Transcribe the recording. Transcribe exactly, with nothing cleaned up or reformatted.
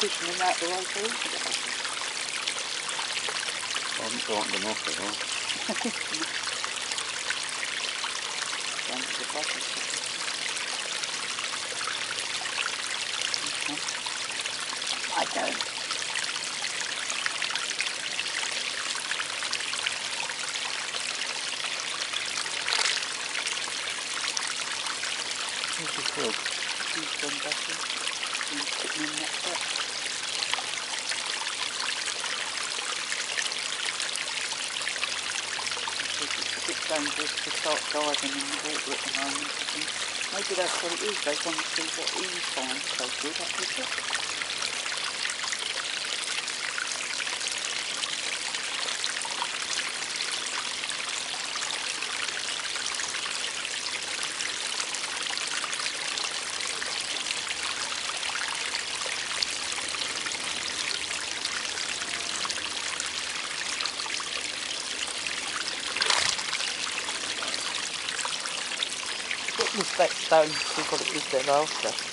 pushing them out the way so easy. I haven't frightened them off at all. Down to the bottom. I don't. Where's the frog? He's gone back in. He's sitting in that box. It's a bit dangerous to start diving in the water at the moment, I think. Maybe that's what it is. They want to see what he finds so good at the ship. Look at this back stone, see what it is they're after.